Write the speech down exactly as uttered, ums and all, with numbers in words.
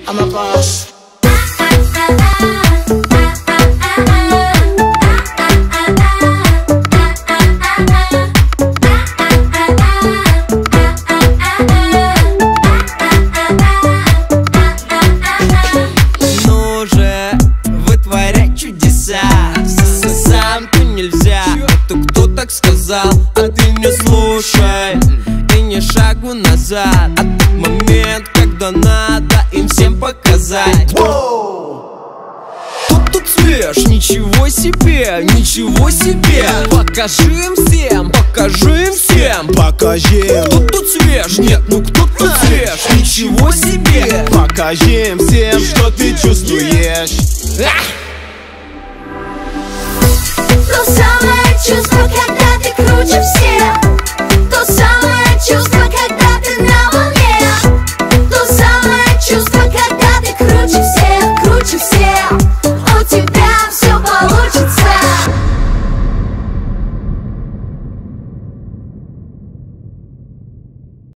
I'm a boss. Ну же, вытворять чудеса. Сам-то нельзя, это кто так сказал? А ты не слушай и ни шагу назад. А тот момент, когда надо им всем показать. Тут тут свеж, ничего себе, ничего себе. Покажи им всем, покажи им всем. Покажи, Тут тут свеж, нет, ну кто тут свеж? Ничего себе. покажи им всем, что ты чувствуешь. То самое чувство, когда ты круче всех. То самое чувство.